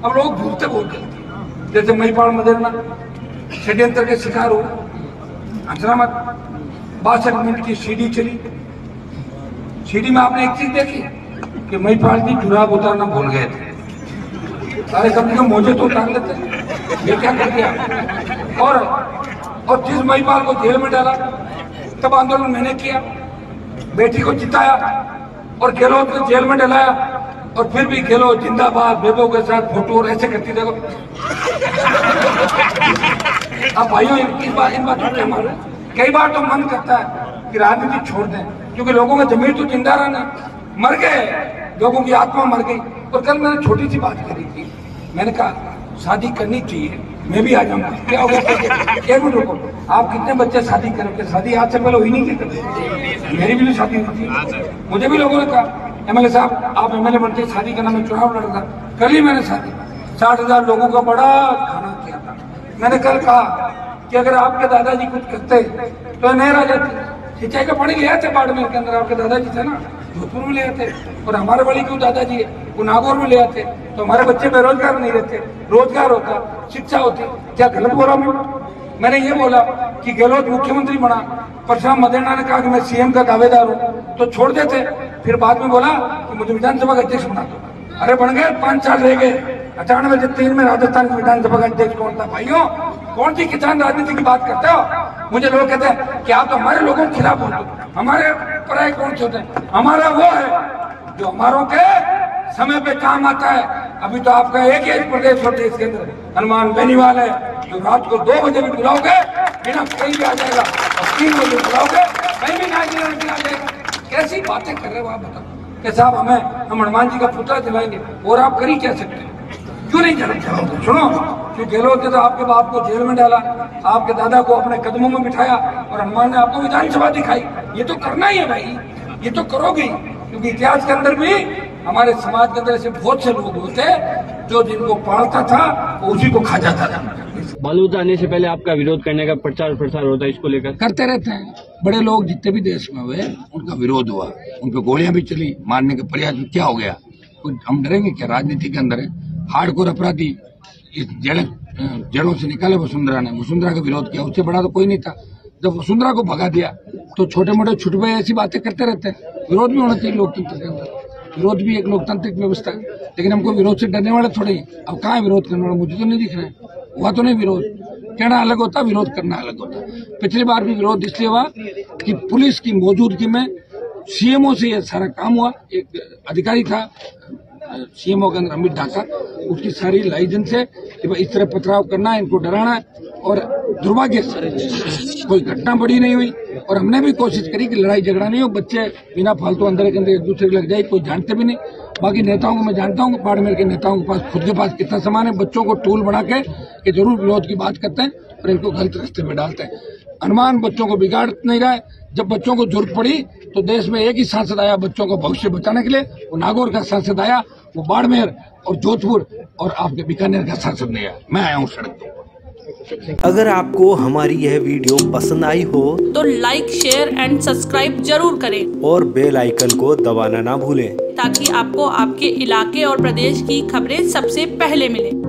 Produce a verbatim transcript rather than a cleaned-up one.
अब लोग झूठते बोल करते, जैसे महिपाल मदेरणा षड्यंत्र के शिकार हुए, हंसना मत। बासठ मिनट की सीडी चली, सीडी में आपने एक चीज देखी कि महिपाल जी जुराब उतारना भूल गए थे। सारे कम से कम मोजे तो उतार लेते, ये क्या कर दिया। और और जिस महिपाल को जेल में डाला तब आंदोलन मैंने किया, बेटी को जिताया और गहलोत को जेल में डलाया, और फिर भी गहलोत जिंदाबाद बेबो के साथ फोटो और ऐसे करती देखो। अब भाइयों इस बार इन बातों पे हमारे कई बार तो मन करता है कि राजनीति छोड़ दें, क्योंकि लोगों का जमीर तो जिंदा रहना, मर गए, लोगों की आत्मा मर गई। और कल मैंने छोटी सी बात करी थी, मैंने कहा शादी करनी चाहिए, मैं भी आ जाऊंगा। क्या हो गया? एक मिनट रुको, आप कितने बच्चे शादी करोगे? शादी आज से पहले हुई नहीं थी कभी, मेरी भी शादी हुई थी। मुझे भी लोगों ने कहा एमएलए साहब आप एमएलए बनते, शादी करना, मैं चुनाव लड़ रहा था, कर ली मैंने शादी। साठ हजार लोगों का बड़ा खाना किया था। मैंने कल कहा कि अगर आपके दादाजी कुछ करते तो नहीं रह जाते। सिंचाई का पानी ले आते बाड़मेर के अंदर, आपके दादाजी थे ना, जोधपुर में ले आते, और हमारे बड़ी क्यों दादाजी है वो नागौर में ले आते, तो हमारे बच्चे बेरोजगार नहीं रहते, रोजगार होता, शिक्षा होती। क्या गलत बोला मैं? मैंने ये बोला कि गहलोत मुख्यमंत्री बना, परशुराम मदेरणा ने कहा कि मैं सीएम का दावेदार हूँ, तो छोड़ देते। फिर बाद में बोला कि मुझे विधानसभा का अध्यक्ष बना दो, अरे बन गए, पांच साल रह गए। अचानवे से तीन में राजस्थान के विधानसभा का अध्यक्ष कौन था? भाइयों कौन सी किसान राजनीति की बात करते हो? मुझे लोग कहते हैं कि आप तो हमारे लोगों के खिलाफ हो, हमारे पराये कौन से होते हैं? हमारा वो है जो हमारों के समय पे काम आता है। अभी तो आपका एक ही प्रदेश होते इसके अंदर हनुमान बेनीवाल है, जो रात को दो बजे भी बुलाओगे बिना कहीं भी आ जाएगा, और तीन बजे बुलाओगे कहीं भी ना आ जाएगा। कैसी बातें कर रहे हो आप? बताओ कि साहब हमें हम हनुमान जी का पुतला दिलाएंगे, और आप कर ही क्या सकते हैं? क्यों नहीं जन्म चलाओगे? सुनो, क्यों गहलोत ने तो आपके बाप को जेल में डाला, आपके दादा को अपने कदमों में बिठाया, और हनुमान ने आपको विधानसभा दिखाई। ये तो करना ही है भाई, ये तो करोगे, क्योंकि इतिहास के अंदर भी हमारे समाज के अंदर ऐसे बहुत से लोग होते जो जिनको पालता था वो उसी को खा जाता था। बलूत आने से पहले आपका विरोध करने का प्रचार प्रसार होता है, इसको लेकर करते रहते हैं। बड़े लोग जितने भी देश में हुए उनका विरोध हुआ, उनको गोलियां भी चली, मारने के प्रयास। क्या हो गया? हम डरेंगे क्या? राजनीति के अंदर है, हार्डकोर अपराधी इस जड़ जड़ों से निकाले वसुंधरा ने, वसुंधरा का विरोध किया, उससे बड़ा तो कोई नहीं था। जब वसुंधरा को भगा दिया तो छोटे मोटे छुटवे ऐसी बातें करते रहते हैं। विरोध भी होना चाहिए लोकतंत्र के अंदर, विरोध भी एक लोकतांत्रिक व्यवस्था है, लेकिन हमको विरोध से डरने वाले थोड़े ही। अब कहाँ विरोध करने वाला? मुझे तो नहीं दिख रहा है, हुआ तो नहीं विरोध। कहना अलग होता, विरोध करना अलग होता। पिछली बार भी विरोध इसलिए हुआ कि पुलिस की मौजूदगी में सीएमओ से यह सारा काम हुआ। एक अधिकारी था सीएमओ के अंदर, अमित ढाका, उसकी सारी लाइसेंस है कि भाई इस तरह पथराव करना है, इनको डराना है, और दुर्भाग्य से कोई घटना बड़ी नहीं हुई। और हमने भी कोशिश करी कि लड़ाई झगड़ा नहीं हो, बच्चे बिना फालतू अंदर के अंदर एक दूसरे को लग जाए, कोई जानते भी नहीं। बाकी नेताओं को मैं जानता हूँ, बाड़मेर के नेताओं के पास खुद के पास कितना सामान है, बच्चों को टूल बना के कि जरूर विरोध की बात करते हैं और इनको गलत रास्ते में डालते हैं। हनुमान बच्चों को बिगाड़ नहीं रहा है। जब बच्चों को जरूरत पड़ी तो देश में एक ही सांसद आया बच्चों का भविष्य बचाने के लिए, वो नागौर का सांसद आया, वो बाड़मेर और जोधपुर और आपके बीकानेर का सांसद नहीं आया। मैं आया हूँ सड़क पर। अगर आपको हमारी यह वीडियो पसंद आई हो तो लाइक, शेयर एंड सब्सक्राइब जरूर करें, और बेल आइकन को दबाना ना भूलें, ताकि आपको आपके इलाके और प्रदेश की खबरें सबसे पहले मिले।